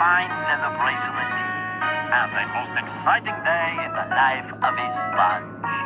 fine leather bracelet and the most exciting day in the life of a sponge.